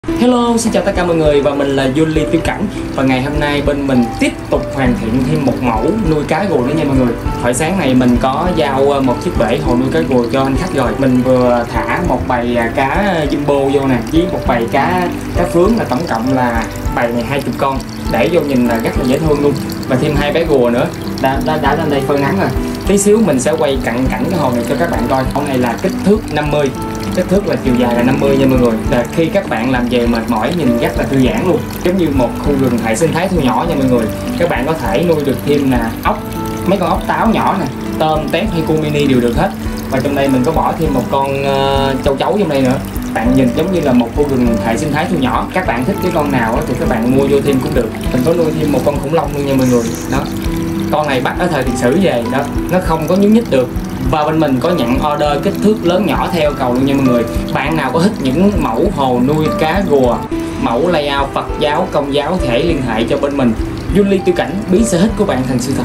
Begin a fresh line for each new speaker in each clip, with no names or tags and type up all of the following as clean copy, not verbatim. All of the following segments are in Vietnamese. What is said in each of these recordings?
Hello, xin chào tất cả mọi người và mình là Yuli Tiêu Cảnh. Và ngày hôm nay bên mình tiếp tục hoàn thiện thêm một mẫu nuôi cá rùa nữa nha mọi người. Hồi sáng này mình có giao một chiếc bể hồ nuôi cá rùa cho anh khách rồi. Mình vừa thả một bầy cá jumbo vô nè, với một bầy cá phướng, là tổng cộng là bầy này 20 con. Để vô nhìn là rất là dễ thương luôn. Và thêm hai bé rùa nữa đã lên đây phơi nắng rồi. Tí xíu mình sẽ quay cận cảnh cái hồ này cho các bạn coi. Hồ này là kích thước 50, kích thước là chiều dài là 50 nha mọi người. Là khi các bạn làm về mệt mỏi nhìn rất là thư giãn luôn, giống như một khu rừng hệ sinh thái thu nhỏ nha mọi người. Các bạn có thể nuôi được thêm là ốc, mấy con ốc táo nhỏ nè, tôm, tép hay cua mini đều được hết. Và trong đây mình có bỏ thêm một con châu chấu trong đây nữa. Bạn nhìn giống như là một khu rừng hệ sinh thái thu nhỏ. Các bạn thích cái con nào thì các bạn mua vô thêm cũng được. Mình có nuôi thêm một con khủng long luôn nha mọi người. Đó, con này bắt ở thời tiền sử về đó, nó không có nhúc nhích được. Và bên mình có nhận order kích thước lớn nhỏ theo cầu luôn nha mọi người. Bạn nào có thích những mẫu hồ nuôi cá rùa, mẫu layout Phật giáo, Công giáo, thể liên hệ cho bên mình. Yuli Tiêu Cảnh, biến sở thích của bạn thành sự thật.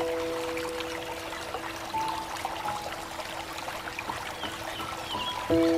Thank you.